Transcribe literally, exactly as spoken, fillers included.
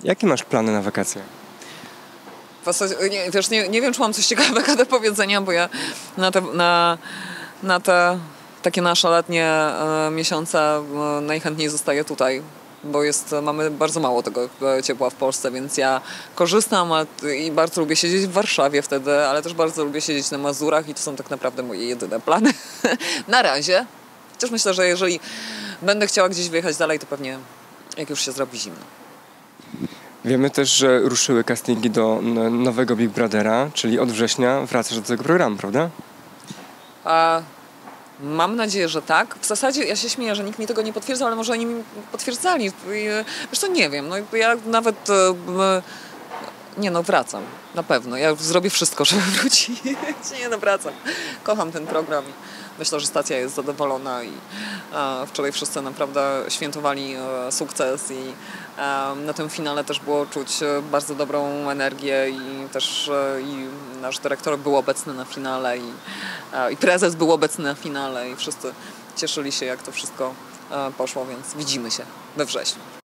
Jakie masz plany na wakacje? W zasadzie, nie, wiesz, nie, nie wiem, czy mam coś ciekawego do powiedzenia, bo ja na te, na, na te takie nasze letnie e, miesiące e, najchętniej zostaję tutaj, bo jest, mamy bardzo mało tego ciepła w Polsce, więc ja korzystam a, i bardzo lubię siedzieć w Warszawie wtedy, ale też bardzo lubię siedzieć na Mazurach i to są tak naprawdę moje jedyne plany na razie. Chociaż myślę, że jeżeli będę chciała gdzieś wyjechać dalej, to pewnie jak już się zrobi zimno. Wiemy też, że ruszyły castingi do n- nowego Big Brothera, czyli od września wracasz do tego programu, prawda? A mam nadzieję, że tak. W zasadzie ja się śmieję, że nikt mi tego nie potwierdzał, ale może oni mi potwierdzali. Wiesz co, nie wiem. No, ja nawet... Nie no, wracam. Na pewno. Ja zrobię wszystko, żeby wrócić. Nie no, wracam. Kocham ten program. Myślę, że stacja jest zadowolona i e, wczoraj wszyscy naprawdę świętowali e, sukces i e, na tym finale też było czuć bardzo dobrą energię i też e, i nasz dyrektor był obecny na finale i, e, i prezes był obecny na finale i wszyscy cieszyli się, jak to wszystko e, poszło, więc widzimy się we wrześniu.